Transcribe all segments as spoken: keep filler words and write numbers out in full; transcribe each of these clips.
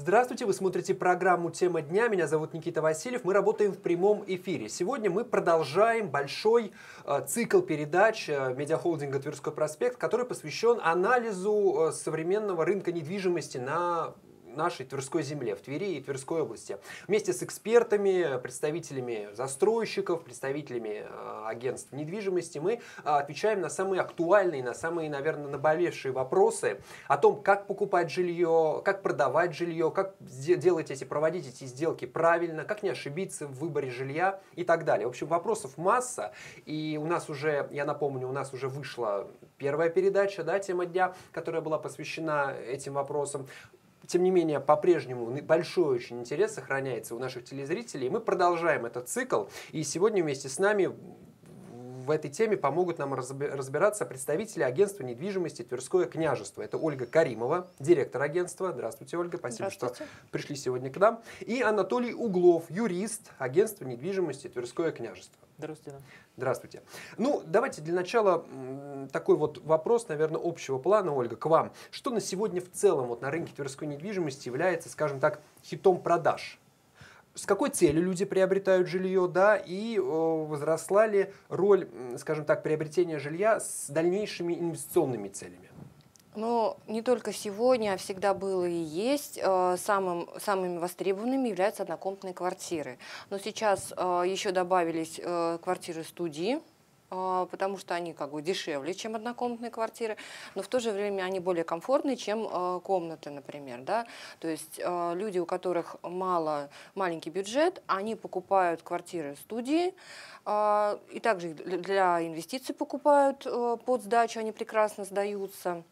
Здравствуйте, вы смотрите программу «Тема дня». Меня зовут Никита Васильев. Мы работаем в прямом эфире. Сегодня мы продолжаем большой э, цикл передач э, медиахолдинга «Тверской проспект», который посвящен анализу э, современного рынка недвижимости на нашей Тверской земле, в Твери и Тверской области. Вместе с экспертами, представителями застройщиков, представителями э, агентств недвижимости мы э, отвечаем на самые актуальные, на самые, наверное, наболевшие вопросы о том, как покупать жилье, как продавать жилье, как делать эти, проводить эти сделки правильно, как не ошибиться в выборе жилья и так далее. В общем, вопросов масса. И у нас уже, я напомню, у нас уже вышла первая передача, да, «Тема дня», которая была посвящена этим вопросам. Тем не менее, по-прежнему большой очень интерес сохраняется у наших телезрителей. И мы продолжаем этот цикл. И сегодня вместе с нами в этой теме помогут нам разбираться представители агентства недвижимости «Тверское княжество». Это Ольга Каримова, директор агентства. Здравствуйте, Ольга. Спасибо, что пришли сегодня к нам. И Анатолий Углов, юрист агентства недвижимости «Тверское княжество». Здравствуйте. Здравствуйте. Ну, давайте для начала такой вот вопрос, наверное, общего плана, Ольга, к вам. Что на сегодня в целом вот на рынке тверской недвижимости является, скажем так, хитом продаж? С какой целью люди приобретают жилье, да, и э, возросла ли роль, скажем так, приобретения жилья с дальнейшими инвестиционными целями? Но не только сегодня, а всегда было и есть. Самым, самыми востребованными являются однокомнатные квартиры. Но сейчас еще добавились квартиры-студии, потому что они как бы дешевле, чем однокомнатные квартиры, но в то же время они более комфортные, чем комнаты, например. Да? То есть люди, у которых мало, маленький бюджет, они покупают квартиры-студии, и также для инвестиций покупают под сдачу, они прекрасно сдаются.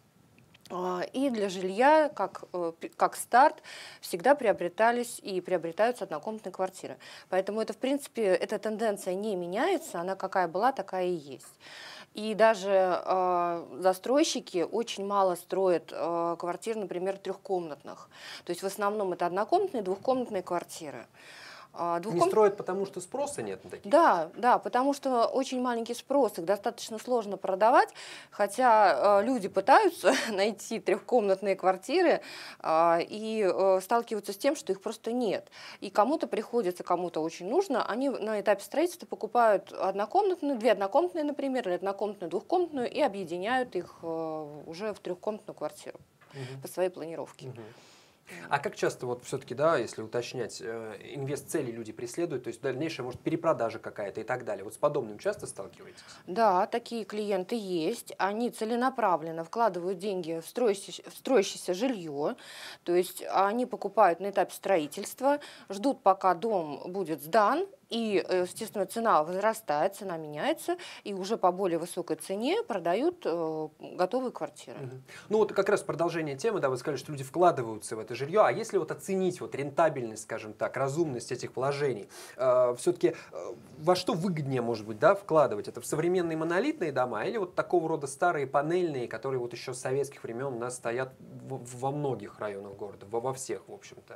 И для жилья, как, как старт, всегда приобретались и приобретаются однокомнатные квартиры. Поэтому это, в принципе, эта тенденция не меняется, она какая была, такая и есть. И даже э, застройщики очень мало строят э, квартир, например, трехкомнатных. То есть в основном это однокомнатные, двухкомнатные квартиры. Двухком... Не строят, потому что спроса нет на такие? Да, да, потому что очень маленький спрос, их достаточно сложно продавать, хотя э, люди пытаются найти трехкомнатные квартиры э, и э, сталкиваются с тем, что их просто нет. И кому-то приходится, кому-то очень нужно, они на этапе строительства покупают однокомнатную, две однокомнатные, например, или однокомнатную, двухкомнатную, и объединяют их э, уже в трехкомнатную квартиру угу. по своей планировке. Угу. А как часто, вот все-таки, да, если уточнять, инвест-цели люди преследуют, то есть дальнейшая, может, перепродажа какая-то и так далее. Вот с подобным часто сталкиваетесь? Да, такие клиенты есть. Они целенаправленно вкладывают деньги в строящееся, в строящееся жилье. То есть они покупают на этапе строительства, ждут, пока дом будет сдан. И, естественно, цена возрастает, цена меняется, и уже по более высокой цене продают э, готовые квартиры. Угу. Ну вот как раз продолжение темы, да, вы сказали, что люди вкладываются в это жилье, а если вот оценить вот рентабельность, скажем так, разумность этих вложений, э, все-таки э, во что выгоднее, может быть, да, вкладывать? Это в современные монолитные дома или вот такого рода старые панельные, которые вот еще с советских времен у нас стоят в, во многих районах города, во, во всех, в общем-то?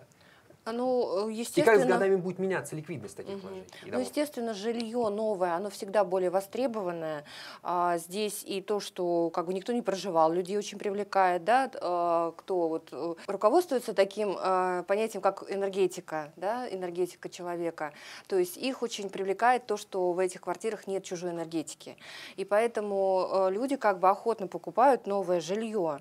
Ну, естественно, и как с годами будет меняться ликвидность таких угу. вложений? Ну, естественно, жилье новое, оно всегда более востребованное. А, здесь и то, что как бы никто не проживал, людей очень привлекает, да, а, кто вот руководствуется таким а, понятием, как энергетика, да, энергетика человека. То есть их очень привлекает то, что в этих квартирах нет чужой энергетики. И поэтому а, люди как бы охотно покупают новое жилье.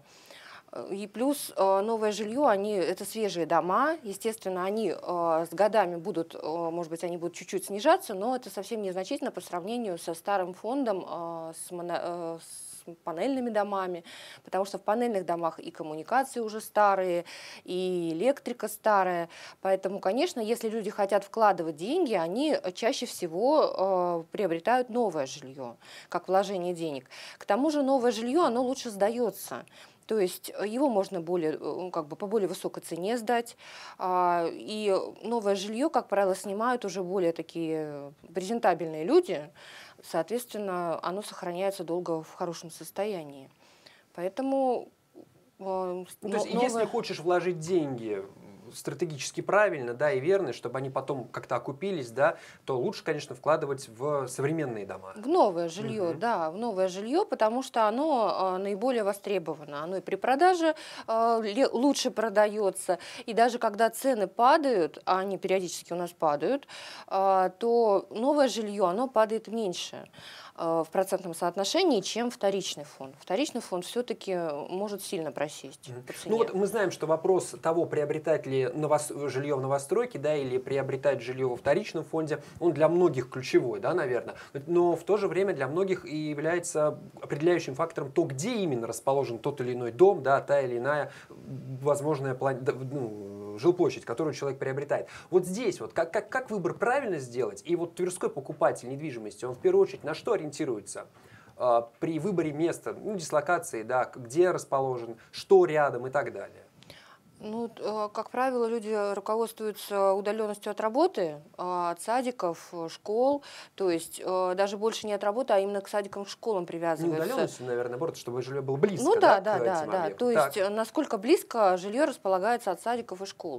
И плюс новое жилье, они, это свежие дома, естественно, они с годами будут, может быть, они будут чуть-чуть снижаться, но это совсем незначительно по сравнению со старым фондом, с, моно, с панельными домами, потому что в панельных домах и коммуникации уже старые, и электрика старая, поэтому, конечно, если люди хотят вкладывать деньги, они чаще всего приобретают новое жилье, как вложение денег. К тому же новое жилье, оно лучше сдается. То есть его можно более, как бы, по более высокой цене сдать. И новое жилье, как правило, снимают уже более такие презентабельные люди. Соответственно, оно сохраняется долго в хорошем состоянии. Поэтому... Ну, то есть, новое... если хочешь вложить деньги стратегически правильно, да, и верно, чтобы они потом как-то окупились, да, то лучше, конечно, вкладывать в современные дома. В новое жилье, Мгм. да, в новое жилье, потому что оно э, наиболее востребовано. Оно и при продаже э, ле- лучше продается. И даже когда цены падают, а они периодически у нас падают, э, то новое жилье, оно падает меньше э, в процентном соотношении, чем вторичный фонд. Вторичный фонд все-таки может сильно просесть Мгм. по цене. Ну вот мы знаем, что вопрос того, приобретать ли новос... жилье в новостройке, да, или приобретать жилье во вторичном фонде, он для многих ключевой, да, наверное. Но в то же время для многих и является определяющим фактором то, где именно расположен тот или иной дом, да, та или иная возможная план... ну, жилплощадь, которую человек приобретает. Вот здесь вот как, как, как выбор правильно сделать? И вот тверской покупатель недвижимости, он в первую очередь на что ориентируется э, при выборе места, ну, дислокации, да, где расположен, что рядом и так далее? Ну, э, как правило, люди руководствуются удаленностью от работы, а, от садиков, э, школ, то есть э, даже больше не от работы, а именно к садикам, к школам Не привязываются. удаленностью, наверное, наоборот, чтобы жилье было близко, Ну да, да, к да, да, этим да. объектам. То есть Так. э, насколько близко жилье располагается от садиков и школ.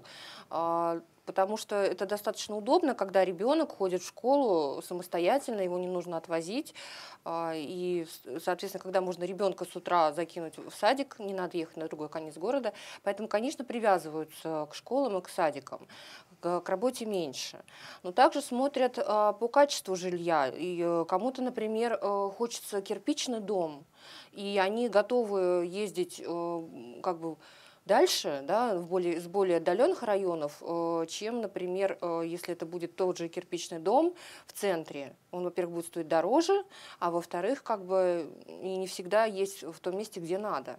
А, Потому что это достаточно удобно, когда ребенок ходит в школу самостоятельно, его не нужно отвозить. А, И, с- соответственно, когда можно ребенка с утра закинуть в садик, не надо ехать на другой конец города. Поэтому, конечно, привязываются к школам и к садикам. К к работе меньше. Но также смотрят а, по качеству жилья. И э, кому-то, например, э, хочется кирпичный дом, и они готовы ездить э, как бы дальше, да, в более, с более отдаленных районов, э, чем, например, э, если это будет тот же кирпичный дом в центре. Он, во-первых, будет стоить дороже, а во-вторых, как бы и не всегда есть в том месте, где надо.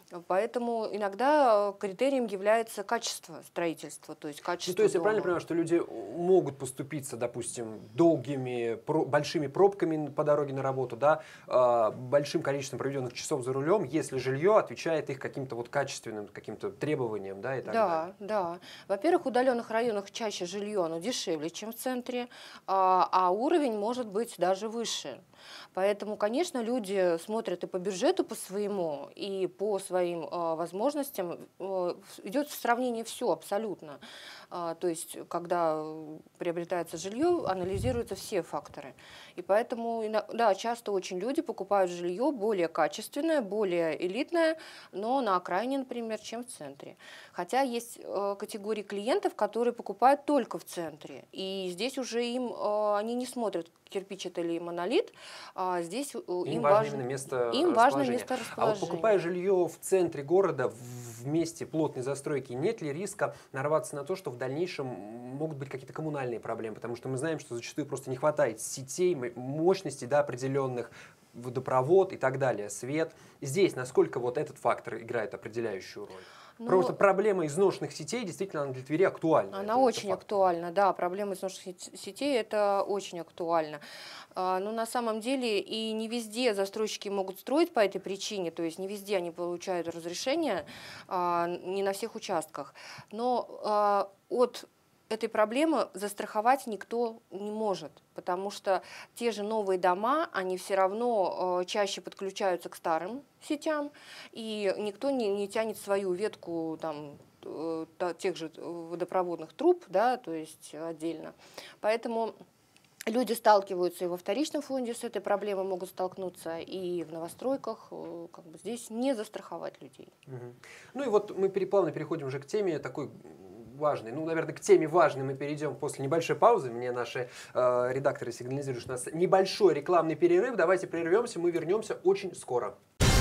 Поэтому иногда э, критерием является качество строительства, то есть Ну, качество то есть я дома. правильно понимаю, что люди могут поступиться, допустим, долгими, про- большими пробками по дороге на работу, да, э, большим количеством проведенных часов за рулем, если жилье отвечает их каким-то вот качественным каким-то требованиям, да, и так далее. Да, да. Во-первых, в удаленных районах чаще жилье, оно дешевле, чем в центре, а, а уровень может быть даже выше. Поэтому, конечно, люди смотрят и по бюджету по своему, и по своим э, возможностям. Э, в- идет в сравнение все абсолютно. А, то есть, когда э, приобретается жилье, анализируются все факторы. И поэтому, ино- да, часто очень люди покупают жилье более качественное, более элитное, но на окраине, например, чем в центре. Хотя есть э, категории клиентов, которые покупают только в центре. И здесь уже им, э, они не смотрят, кирпич это или монолит, а здесь э, Им им важно важно, именно место им важно расположения. место А вот покупая расположения. жилье в центре города, в в месте плотной застройки, нет ли риска нарваться на то, что в дальнейшем могут быть какие-то коммунальные проблемы? Потому что мы знаем, что зачастую просто не хватает сетей, м- мощностей, да, определенных, водопровод и так далее, свет. Здесь насколько вот этот фактор играет определяющую роль? Просто Ну, проблема изношенных сетей действительно она для Твери актуальна. она это- это очень факт. актуальна, да, проблемы изношенных сет- сетей это очень актуально. А, Но на самом деле и не везде застройщики могут строить по этой причине, то есть не везде они получают разрешение, а, не на всех участках. Но а, от этой проблемы застраховать никто не может, потому что те же новые дома, они все равно э, чаще подключаются к старым сетям, и никто не, не тянет свою ветку там, э, та- тех же водопроводных труб, да, то есть отдельно. Поэтому люди сталкиваются и во вторичном фонде с этой проблемой могут столкнуться, и в новостройках, э, как бы здесь не застраховать людей. Мгм. Ну и вот мы переплавно переходим уже к теме такой важной. Ну, наверное, к теме важной мы перейдем после небольшой паузы. Мне наши э, редакторы сигнализируют, что у нас небольшой рекламный перерыв. Давайте прервемся, мы вернемся очень скоро.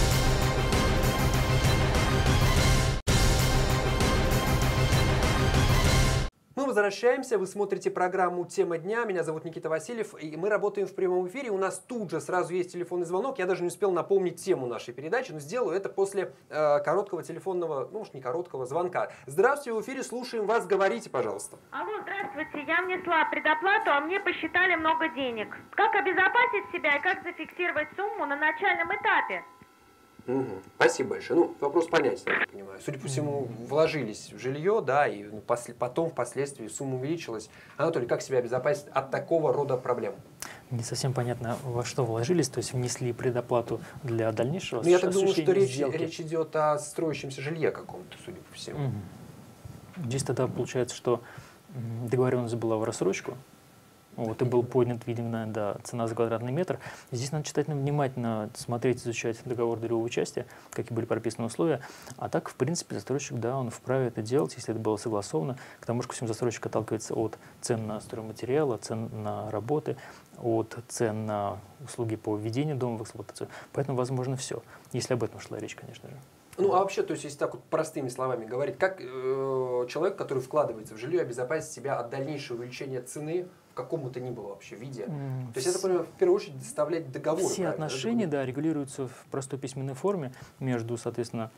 Мы возвращаемся, вы смотрите программу «Тема дня», меня зовут Никита Васильев, и мы работаем в прямом эфире, у нас тут же сразу есть телефонный звонок, я даже не успел напомнить тему нашей передачи, но сделаю это после э, короткого телефонного, ну уж не короткого, звонка. Здравствуйте, в эфире, слушаем вас, говорите, пожалуйста. Алло, здравствуйте, я внесла предоплату, а мне посчитали много денег. Как обезопасить себя и как зафиксировать сумму на начальном этапе? Угу. Спасибо большое. Ну, вопрос понятен, я так понимаю. Судя по всему, вложились в жилье, да, и ну, после, потом впоследствии сумма увеличилась. Анатолий, как себя обезопасить от такого рода проблем? Не совсем понятно, во что вложились, то есть внесли предоплату для дальнейшего Ну, я так думаю, что осуществления речь, сделки. речь идет о строящемся жилье каком-то, судя по всему. Мгм. Здесь тогда получается, что договоренность была в рассрочку, вот, и был поднят, видимо, да, цена за квадратный метр. Здесь надо тщательно, внимательно смотреть, изучать договор долевого участия, какие были прописаны условия. А так, в принципе, застройщик, да, он вправе это делать, если это было согласовано. К тому же, ко всему, застройщик отталкивается от цен на стройматериалы, цен на работы, от цен на услуги по введению дома в эксплуатацию. Поэтому возможно все, если об этом шла речь, конечно же. Ну, а вообще, то есть, если так вот простыми словами говорить, как э, человек, который вкладывается в жилье, обезопасить себя от дальнейшего увеличения цены в какому-то ни было вообще виде? Mm. То есть, это, в первую очередь, доставлять договор. Все отношения, да, регулируются в простой письменной форме между, соответственно,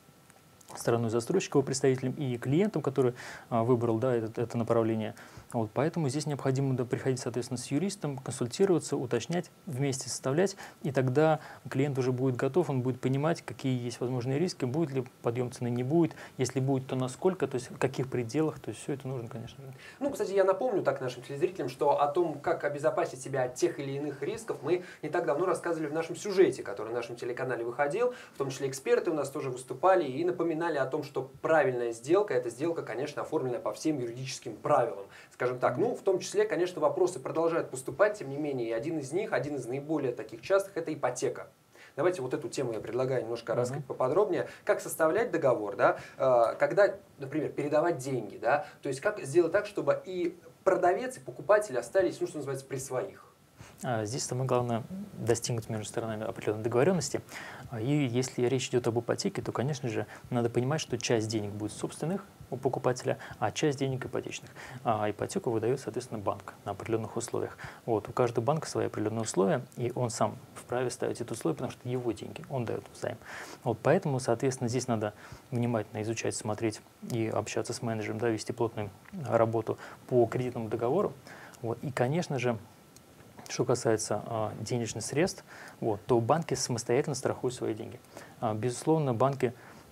стороной застройщика, его представителем и клиентом, который а, выбрал, да, это, это направление. Вот, поэтому здесь необходимо, да, приходить, соответственно, с юристом, консультироваться, уточнять, вместе составлять, и тогда клиент уже будет готов, он будет понимать, какие есть возможные риски, будет ли подъем цены, не будет, если будет, то насколько, то есть в каких пределах, то есть все это нужно, конечно же. Ну, кстати, я напомню так нашим телезрителям, что о том, как обезопасить себя от тех или иных рисков, мы не так давно рассказывали в нашем сюжете, который на нашем телеканале выходил, в том числе эксперты у нас тоже выступали и напоминали о том, что правильная сделка – это сделка, конечно, оформленная по всем юридическим правилам. Скажем так, ну, в том числе, конечно, вопросы продолжают поступать, тем не менее, и один из них, один из наиболее таких частых – это ипотека. Давайте вот эту тему я предлагаю немножко uh-huh. рассказать поподробнее. Как составлять договор, да, когда, например, передавать деньги, да, то есть как сделать так, чтобы и продавец, и покупатель остались, ну, что называется, при своих. Здесь самое главное достигнуть между сторонами определенной договоренности. И если речь идет об ипотеке, то, конечно же, надо понимать, что часть денег будет собственных у покупателя, а часть денег ипотечных. А ипотеку выдает, соответственно, банк на определенных условиях. Вот, у каждого банка свои определенные условия, и он сам вправе ставить эти условия, потому что его деньги, он дает займ. Вот, поэтому, соответственно, здесь надо внимательно изучать, смотреть и общаться с менеджером, да, вести плотную работу по кредитному договору. Вот, и, конечно же, что касается а, денежных средств, вот, то банки самостоятельно страхуют свои деньги. А, безусловно, банки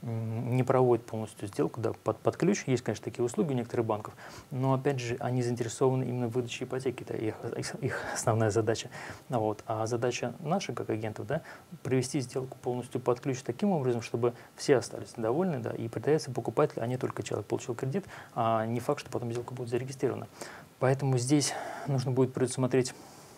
м, не проводят полностью сделку, да, под, под ключ. Есть, конечно, такие услуги у некоторых банков, но, опять же, они заинтересованы именно в выдаче ипотеки. Это их, их, их основная задача. Вот. А задача наша, как агентов, да, провести сделку полностью под ключ таким образом, чтобы все остались довольны, да, и продавец и покупатель, а не только человек получил кредит, а не факт, что потом сделка будет зарегистрирована. Поэтому здесь нужно будет предусмотреть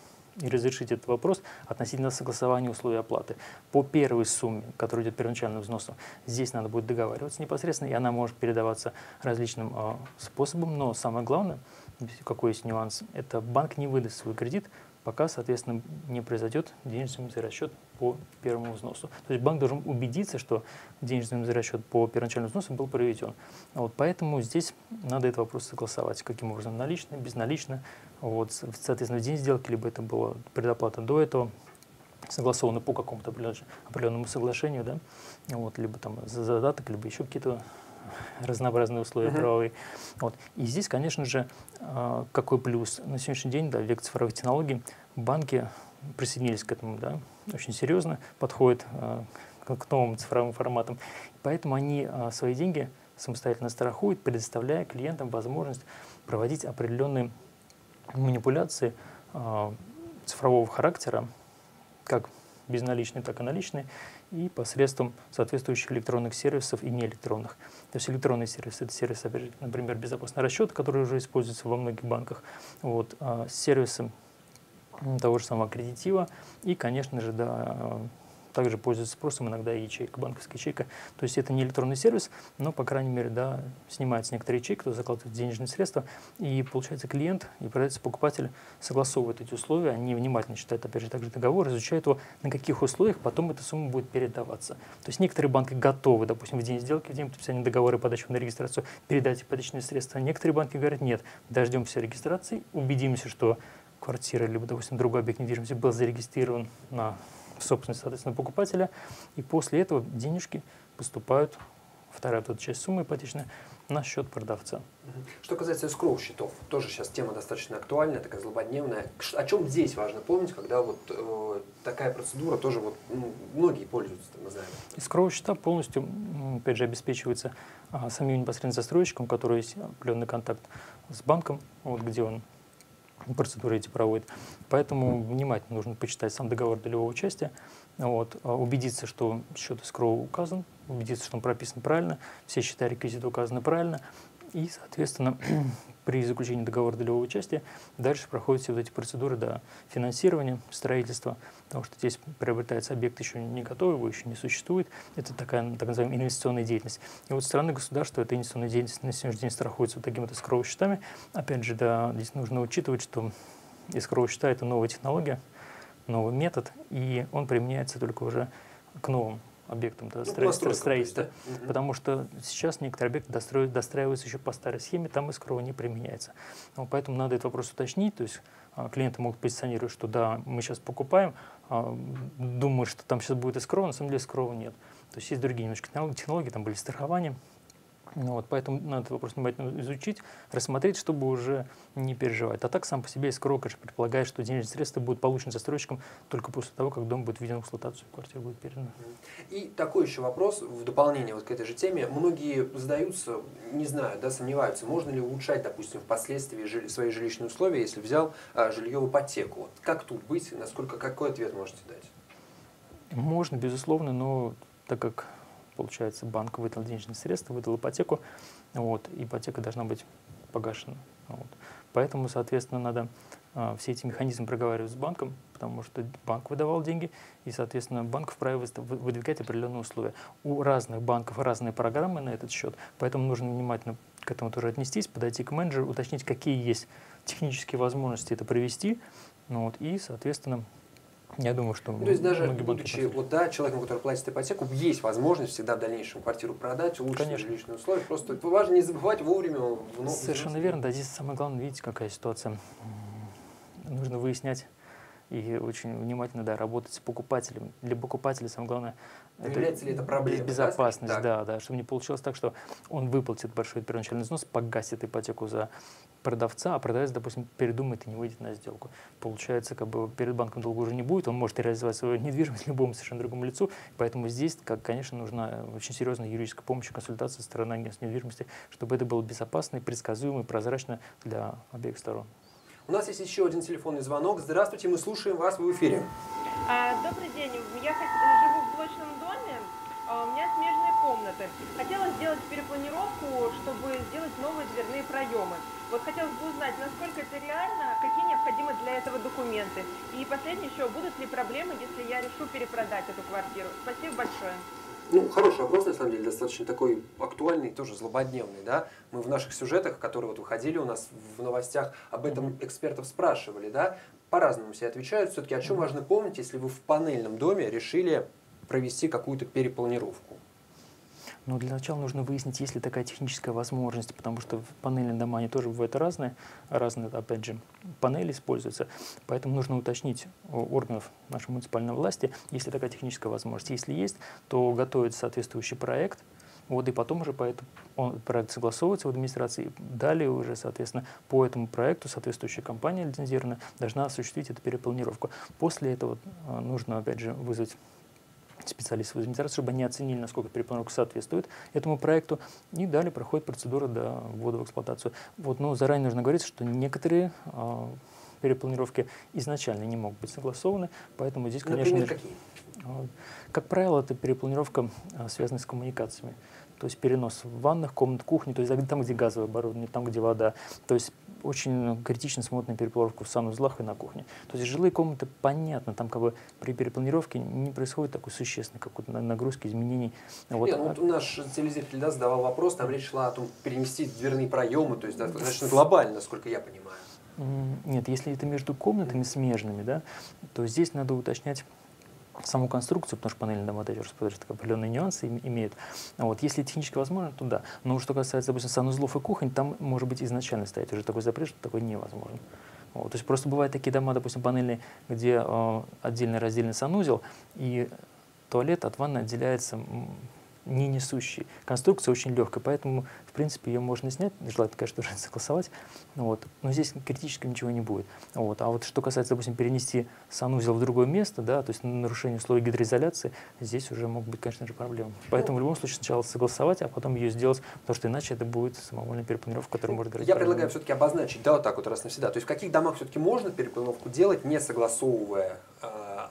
и разрешить этот вопрос относительно согласования условий оплаты. По первой сумме, которая идет первоначальным взносом, здесь надо будет договариваться непосредственно, и она может передаваться различным э, способом, но самое главное, какой есть нюанс, это банк не выдаст свой кредит, пока, соответственно, не произойдет денежный расчет по первому взносу. То есть банк должен убедиться, что денежный расчет по первоначальному взносу был проведен. Вот поэтому здесь надо этот вопрос согласовать, каким образом, налично, безналично. Вот, соответственно, в день сделки, либо это была предоплата до этого, согласовано по какому-то определенному соглашению, да, вот, либо там задаток, либо еще какие-то разнообразные условия uh-huh. правовые. Вот. И здесь, конечно же, какой плюс? На сегодняшний день, да, век цифровых технологий, банки присоединились к этому, да, очень серьезно подходят к новым цифровым форматам. Поэтому они свои деньги самостоятельно страхуют, предоставляя клиентам возможность проводить определенные манипуляции цифрового характера, как безналичные, так и наличные, и посредством соответствующих электронных сервисов и неэлектронных. То есть электронный сервис – это сервис, например, безопасный расчет, который уже используется во многих банках, вот, а сервисы того же самого кредитива и, конечно же, да, также пользуется спросом иногда и ячейка, банковская ячейка. То есть это не электронный сервис, но, по крайней мере, да, снимается некоторые ячейки, кто закладывает денежные средства, и получается клиент и продавец, покупатель согласовывают эти условия, они внимательно читают, опять же, также договор, изучают его, на каких условиях потом эта сумма будет передаваться. То есть некоторые банки готовы, допустим, в день сделки, в день подписания договора и подачи на регистрацию передать ипотечные средства. Некоторые банки говорят, нет, дождемся регистрации, убедимся, что квартира, либо, допустим, другой объект недвижимости был зарегистрирован на собственность, соответственно, покупателя, и после этого денежки поступают, вторая вот эта часть суммы ипотечная, на счет продавца. Что касается эскроу счетов, тоже сейчас тема достаточно актуальная, такая злободневная. О чем здесь важно помнить, когда вот э, такая процедура тоже вот, ну, многие пользуются, мы знаем. Эскроу счета полностью, опять же, обеспечивается а, самим непосредственно застройщиком, у которого есть определенный контакт с банком, вот, где он процедуры эти проводит. Поэтому внимательно нужно почитать сам договор долевого участия, вот, убедиться, что счет эскроу указан, убедиться, что он прописан правильно, все счета, реквизиты указаны правильно, И, соответственно, при заключении договора долевого участия дальше проходят все вот эти процедуры до финансирования, строительства, потому что здесь приобретается объект еще не готовый, его еще не существует. Это такая, так называемая, инвестиционная деятельность. И вот со стороны государства эта инвестиционная деятельность на сегодняшний день страхуется вот такими вот эскроу счетами. Опять же, да, здесь нужно учитывать, что эскроу счета – это новая технология, новый метод, и он применяется только уже к новым объектам да, ну, строительства, строительства есть, да? Потому что сейчас некоторые объекты достроят, достраиваются еще по старой схеме, там эскроу не применяется. Ну, поэтому надо этот вопрос уточнить, то есть а, клиенты могут позиционировать, что да, мы сейчас покупаем, а, думают, что там сейчас будет эскроу, на самом деле эскроу нет. То есть есть другие немножко технологии, там были страхования. Ну, вот, поэтому надо этот вопрос внимательно изучить, рассмотреть, чтобы уже не переживать. А так сам по себе эскроу, конечно, предполагает, что денежные средства будут получены застройщиком только после того, как дом будет введен в эксплуатацию, квартира будет передана. И такой еще вопрос в дополнение вот к этой же теме. Многие задаются, не знаю, да, сомневаются, можно ли улучшать, допустим, впоследствии жили, свои жилищные условия, если взял а, жилье в ипотеку. Вот как тут быть, насколько, какой ответ можете дать? Можно, безусловно, но так как получается, банк выдал денежные средства, выдал ипотеку, вот, ипотека должна быть погашена. Вот. Поэтому, соответственно, надо а, все эти механизмы проговаривать с банком, потому что банк выдавал деньги, и, соответственно, банк вправе выдвигать определенные условия. У разных банков разные программы на этот счет, поэтому нужно внимательно к этому тоже отнестись, подойти к менеджеру, уточнить, какие есть технические возможности это провести, ну, вот, и, соответственно, я думаю, что... Ну, то есть даже будучи вот, да, человеком, который платит ипотеку, есть возможность всегда в дальнейшем квартиру продать, улучшить жилищные условия. Просто важно не забывать вовремя. В Совершенно верно. Да, здесь самое главное, видите, какая ситуация. Нужно выяснять и очень внимательно, да, работать с покупателем. Для покупателя самое главное — это является ли это проблемой, безопасность, да? да, да, чтобы не получилось так, что он выплатит большой первоначальный взнос, погасит ипотеку за продавца, а продавец, допустим, передумает и не выйдет на сделку. Получается, как бы перед банком долга уже не будет, он может реализовать свою недвижимость любому совершенно другому лицу, поэтому здесь, как, конечно, нужна очень серьезная юридическая помощь и консультация со стороны агентства недвижимости, чтобы это было безопасно, предсказуемо и прозрачно для обеих сторон. У нас есть еще один телефонный звонок. Здравствуйте, мы слушаем вас, вы в эфире. А, добрый день. Я живу в блочном доме, а у меня смежные комнаты. Хотела сделать перепланировку, чтобы сделать новые дверные проемы. Вот хотелось бы узнать, насколько это реально, какие необходимы для этого документы. И последнее еще, будут ли проблемы, если я решу перепродать эту квартиру? Спасибо большое. Ну, хороший вопрос, на самом деле, достаточно такой актуальный, тоже злободневный, да. Мы в наших сюжетах, которые вот выходили у нас в новостях, об этом экспертов спрашивали, да. По-разному все отвечают. Все-таки о чем важно помнить, если вы в панельном доме решили провести какую-то перепланировку? Но для начала нужно выяснить, есть ли такая техническая возможность, потому что панельные дома, они тоже бывают разные, разные, опять же, панели используются, поэтому нужно уточнить у органов нашей муниципальной власти, есть ли такая техническая возможность. Если есть, то готовить соответствующий проект, вот, и потом уже по этому он, проект согласовывается в администрации, далее уже, соответственно, по этому проекту соответствующая компания лицензированная должна осуществить эту перепланировку. После этого нужно, опять же, вызвать специалистов в администрации, чтобы они оценили, насколько перепланировка соответствует этому проекту, и далее проходит процедура до ввода в эксплуатацию. Вот, но заранее нужно говорить, что некоторые а, перепланировки изначально не могут быть согласованы, поэтому здесь, конечно... Например, какие? Как правило, это перепланировка, а, связанная с коммуникациями. То есть перенос ванных комнат, кухни, то есть там, где газовое оборудование, там, где вода. То есть очень критично смотрят на перепланировку в санузлах и на кухне. То есть жилые комнаты, понятно, там как бы при перепланировке не происходит такой существенной какой-то нагрузки, изменений. Вот. Нет, ну, вот наш телезритель, да, задавал вопрос, там речь шла о том, перенести дверные проемы, то есть достаточно глобально, насколько я понимаю. Нет, если это между комнатами смежными, да, то здесь надо уточнять саму конструкцию, потому что панельные дома, я уже сказал, что определенные нюансы имеют. Вот. Если технически возможно, то да. Но что касается, допустим, санузлов и кухонь, там может быть изначально стоять уже такой запрет, что такое невозможно. Вот. То есть просто бывают такие дома, допустим, панельные, где э, отдельный раздельный санузел, и туалет от ванны отделяется не несущий. Конструкция очень легкая, поэтому, в принципе, ее можно снять, желательно, конечно, уже согласовать, вот. Но здесь критически ничего не будет. Вот. А вот что касается, допустим, перенести санузел в другое место, да, то есть нарушение условий гидроизоляции, здесь уже могут быть, конечно же, проблемы. Поэтому в любом случае сначала согласовать, а потом ее сделать, потому что иначе это будет самовольная перепланировка, которая может говорить. Я предлагаю все-таки обозначить, да, вот так вот раз навсегда. То есть в каких домах все-таки можно перепланировку делать, не согласовывая,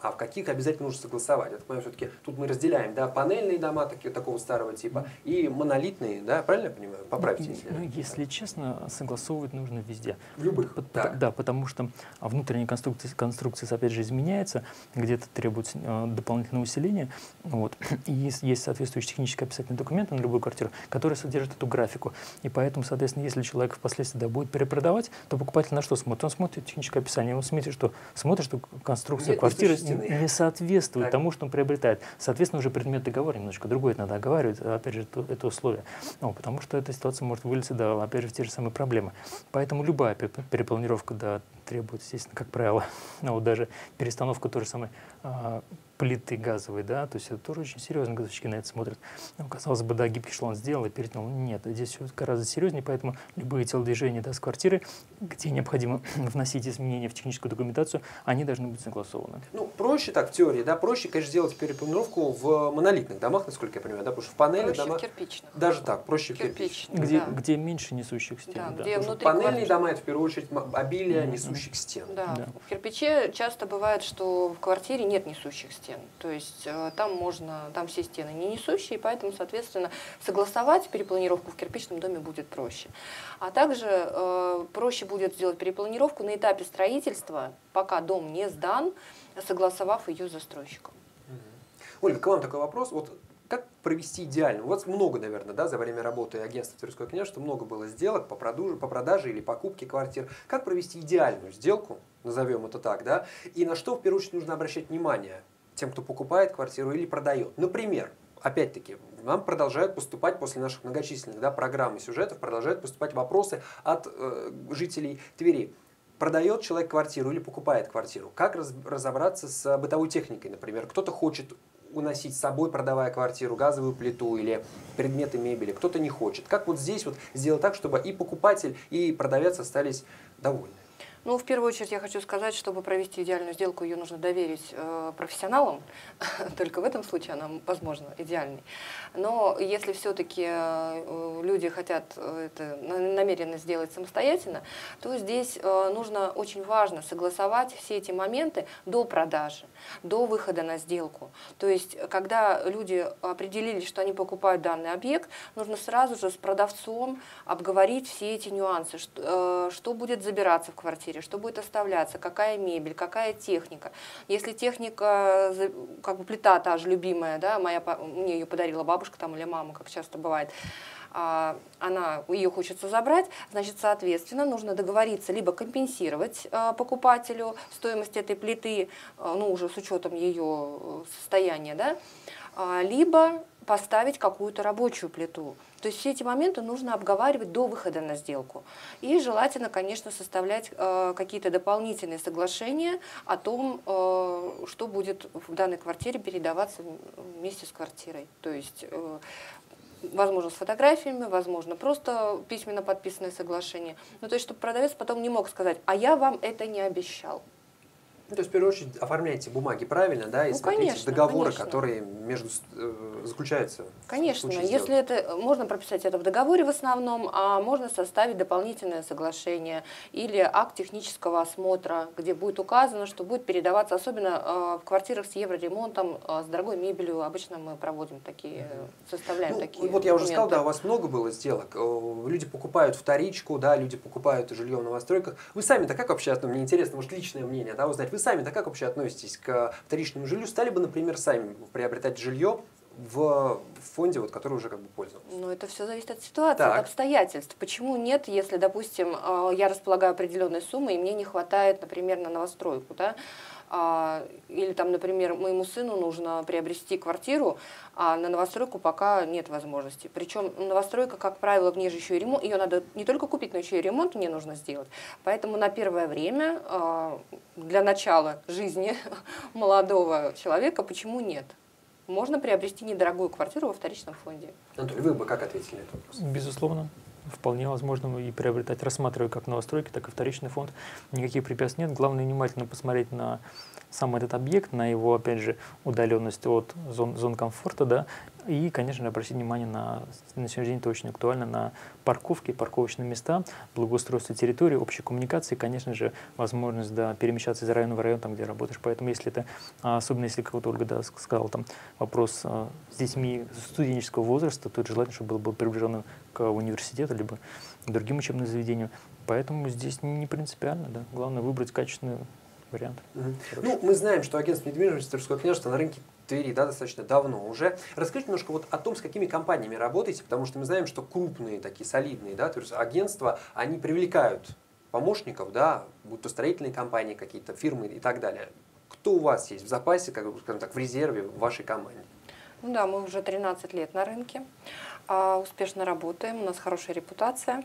а в каких обязательно нужно согласовать. Я понимаю, все-таки тут мы разделяем, да, панельные дома такие, такого старого типа и монолитные, да, правильно я понимаю? Поправьте. Если, ну, если честно, согласовывать нужно везде. В любых. По, по, да, потому что внутренняя конструкция, конструкция, опять же, изменяется, где-то требуется э, дополнительное усиление. Вот. И есть, есть соответствующий технический описательный документ на любую квартиру, который содержит эту графику. И поэтому, соответственно, если человек впоследствии да, будет перепродавать, то покупатель на что смотрит? Он смотрит техническое описание, он смотрит, что, смотрит, что конструкция Нет, квартиры не, не соответствует так. тому, что он приобретает. Соответственно, уже предмет договора немножко другой, это надо оговаривать, опять же, это, это условие. Ну, потому что эта ситуация может вылиться, да, опять же, в те же самые проблемы. Поэтому любая перепланировка, да, требует, естественно, как правило, ну, вот даже перестановка той же самой а, плиты газовой, да, то есть это тоже очень серьезно, газовщики на это смотрят. Ну, казалось бы, да, гибкий шланг сделал и перетянул. Нет, здесь все гораздо серьезнее, поэтому любые телодвижения, да, с квартиры, где необходимо вносить изменения в техническую документацию, они должны быть согласованы. Ну, проще так, в теории, да, проще, конечно, сделать перепланировку в монолитных домах, насколько я понимаю, да, потому что в панельных домах... Проще в кирпичных. Даже так, проще в Кирпичных, кирпичных. Где, да. где меньше несущих стен. Да, Да. где внутри Панельные квартиры. дома — это в первую очередь обилие Мгм. несущих стен. Да. Да. В кирпиче часто бывает, что в квартире нет несущих стен. То есть э, там можно, там все стены не несущие, поэтому, соответственно, согласовать перепланировку в кирпичном доме будет проще. А также э, проще будет сделать перепланировку на этапе строительства, пока дом не сдан, согласовав ее с застройщиком. Ольга, к вам такой вопрос. Вот как провести идеально? У вас много, наверное, да, за время работы агентства Тверское княжество много было сделок по продаже, по продаже или покупке квартир. Как провести идеальную сделку, назовем это так, да, и на что в первую очередь нужно обращать внимание тем, кто покупает квартиру или продает? Например, опять-таки, нам продолжают поступать после наших многочисленных, да, программ и сюжетов, продолжают поступать вопросы от э, жителей Твери. Продает человек квартиру или покупает квартиру? Как раз, разобраться с бытовой техникой, например? Кто-то хочет уносить с собой, продавая квартиру, газовую плиту или предметы мебели, кто-то не хочет. Как вот здесь вот сделать так, чтобы и покупатель, и продавец остались довольны? Ну, в первую очередь я хочу сказать, чтобы провести идеальную сделку, ее нужно доверить э, профессионалам. Только в этом случае она, возможно, идеальной. Но если все-таки э, люди хотят это намеренно сделать самостоятельно, то здесь э, нужно, очень важно, согласовать все эти моменты до продажи, до выхода на сделку. То есть, когда люди определились, что они покупают данный объект, нужно сразу же с продавцом обговорить все эти нюансы, что, э, что будет забираться в квартире, что будет оставляться, какая мебель, какая техника. Если техника, как бы плита та же любимая, да, моя, мне ее подарила бабушка там, или мама, как часто бывает, она, ее хочется забрать, значит, соответственно, нужно договориться либо компенсировать покупателю стоимость этой плиты, ну, уже с учетом ее состояния, да, либо поставить какую-то рабочую плиту. То есть все эти моменты нужно обговаривать до выхода на сделку. И желательно, конечно, составлять э, какие-то дополнительные соглашения о том, э, что будет в данной квартире передаваться вместе с квартирой. То есть, э, возможно, с фотографиями, возможно, просто письменно подписанное соглашение. Ну, то есть, чтобы продавец потом не мог сказать, а я вам это не обещал. Ну, то есть, в первую очередь, оформляйте бумаги правильно, да, и Ну, смотрите конечно, договоры, конечно. которые между, э, заключаются. Конечно, если это, можно прописать это в договоре в основном, а можно составить дополнительное соглашение или акт технического осмотра, где будет указано, что будет передаваться, особенно э, в квартирах с евроремонтом, э, с дорогой мебелью, обычно мы проводим такие, составляем Ну, такие вот я уже сказал, документы. да, у вас много было сделок. Э, Люди покупают вторичку, да, люди покупают жилье в новостройках. Вы сами-то как вообще относитесь? Мне интересно, может, личное мнение, да, узнать. Вы сами-то как вообще относитесь к вторичному жилью? Стали бы, например, сами приобретать жилье в фонде, вот, который уже как бы пользовался? Ну, это все зависит от ситуации, Так. от обстоятельств. Почему нет, если, допустим, э, я располагаю определенной суммой, и мне не хватает, например, на новостройку, да? А, или там, например, моему сыну нужно приобрести квартиру, а на новостройку пока нет возможности. Причем новостройка, как правило, в ней же еще и ремонт. Ее надо не только купить, но еще и ремонт мне нужно сделать. Поэтому на первое время а, для начала жизни молодого человека почему нет? Можно приобрести недорогую квартиру во вторичном фонде. Анатолий, вы бы как ответили на этот вопрос? Безусловно. вполне возможно и приобретать, рассматривая как новостройки, так и вторичный фонд. Никаких препятствий нет. Главное внимательно посмотреть на сам этот объект, на его, опять же, удаленность от зон, зон комфорта, да, и, конечно же, обратить внимание на, на сегодняшний день это очень актуально, на парковки, парковочные места, благоустройство территории, общей коммуникации, конечно же, возможность, да, перемещаться из района в район, там, где работаешь. Поэтому, если это, особенно если, как вот Ольга, да, сказала, там, вопрос а, с детьми студенческого возраста, то это желательно, чтобы был, был приближен к университету, либо к другим учебным заведениям. Поэтому здесь не принципиально, да. Главное выбрать качественную вариант. Угу. Ну, мы знаем, что агентство недвижимости Тверского княжества на рынке Твери, да, достаточно давно уже. Расскажите немножко вот о том, с какими компаниями работаете, потому что мы знаем, что крупные, такие солидные, да, то есть агентства, они привлекают помощников, да, будь то строительные компании, какие-то фирмы и так далее. Кто у вас есть в запасе, как бы, скажем так, в резерве в вашей команде? Ну да, мы уже тринадцать лет на рынке, а, успешно работаем, у нас хорошая репутация.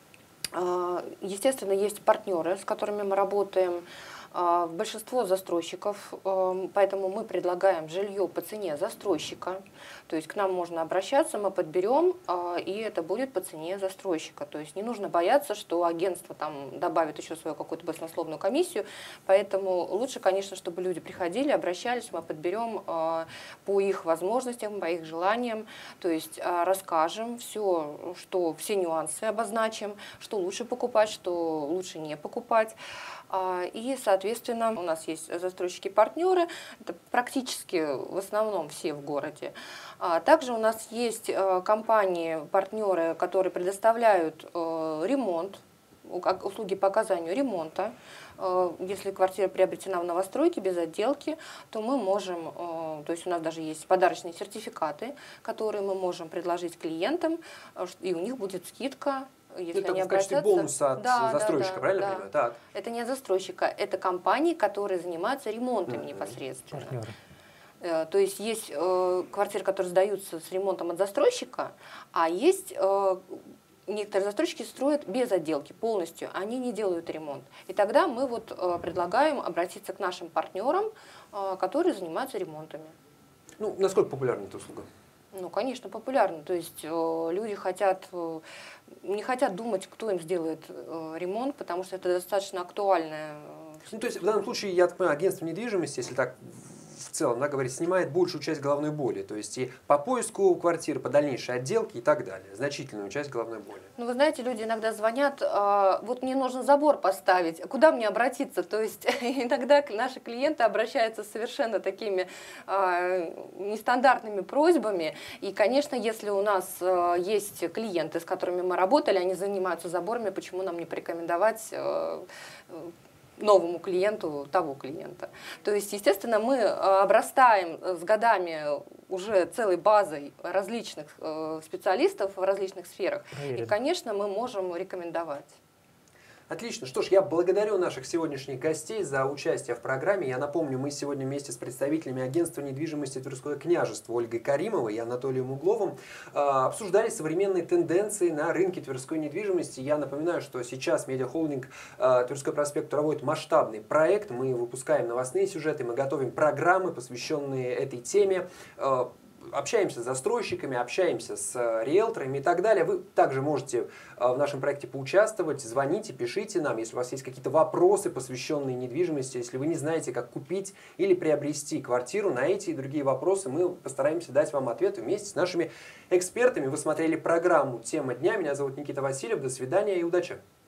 А, естественно, есть партнеры, с которыми мы работаем. Большинство застройщиков, поэтому мы предлагаем жилье по цене застройщика. То есть к нам можно обращаться, мы подберем, и это будет по цене застройщика. То есть не нужно бояться, что агентство там добавит еще свою какую-то баснословную комиссию. Поэтому лучше, конечно, чтобы люди приходили, обращались, мы подберем по их возможностям, по их желаниям. То есть расскажем все, что, все нюансы обозначим, что лучше покупать, что лучше не покупать. И, соответственно, у нас есть застройщики-партнеры, это практически в основном все в городе. Также у нас есть компании-партнеры, которые предоставляют ремонт, услуги по оказанию ремонта. Если квартира приобретена в новостройке без отделки, то мы можем, то есть у нас даже есть подарочные сертификаты, которые мы можем предложить клиентам, и у них будет скидка. Если это они в качестве обратятся... бонуса от да, застройщика, да, правильно да, я понимаю? Так. Это не от застройщика, это компании, которые занимаются ремонтом mm-hmm. непосредственно. Партнеры. То есть есть э, квартиры, которые сдаются с ремонтом от застройщика, а есть э, некоторые застройщики строят без отделки полностью, они не делают ремонт. И тогда мы вот э, предлагаем обратиться к нашим партнерам, э, которые занимаются ремонтами. Ну, насколько популярна эта услуга? Ну, конечно, популярно. То есть э, люди хотят, э, не хотят думать, кто им сделает э, ремонт, потому что это достаточно актуальное. Э, ну, то есть в данном случае, я так понимаю, агентство недвижимости, если так в целом, да, говорить, снимает большую часть головной боли. То есть и по поиску квартиры, по дальнейшей отделке и так далее. Значительную часть головной боли. Ну, вы знаете, люди иногда звонят, э, вот мне нужно забор поставить, куда мне обратиться? То есть иногда наши клиенты обращаются с совершенно такими э, нестандартными просьбами. И, конечно, если у нас э, есть клиенты, с которыми мы работали, они занимаются заборами, почему нам не порекомендовать э, новому клиенту того клиента. То есть, естественно, мы обрастаем с годами уже целой базой различных специалистов в различных сферах. И, конечно, мы можем рекомендовать. Отлично. Что ж, я благодарю наших сегодняшних гостей за участие в программе. Я напомню, мы сегодня вместе с представителями агентства недвижимости Тверское княжество Ольгой Каримовой и Анатолием Угловым э, обсуждали современные тенденции на рынке Тверской недвижимости. Я напоминаю, что сейчас медиахолдинг э, Тверской проспект проводит масштабный проект. Мы выпускаем новостные сюжеты, мы готовим программы, посвященные этой теме. Э, Общаемся с застройщиками, общаемся с риэлторами и так далее. Вы также можете в нашем проекте поучаствовать. Звоните, пишите нам, если у вас есть какие-то вопросы, посвященные недвижимости, если вы не знаете, как купить или приобрести квартиру. На эти и другие вопросы мы постараемся дать вам ответы вместе с нашими экспертами. Вы смотрели программу «Тема дня». Меня зовут Никита Васильев. До свидания и удачи!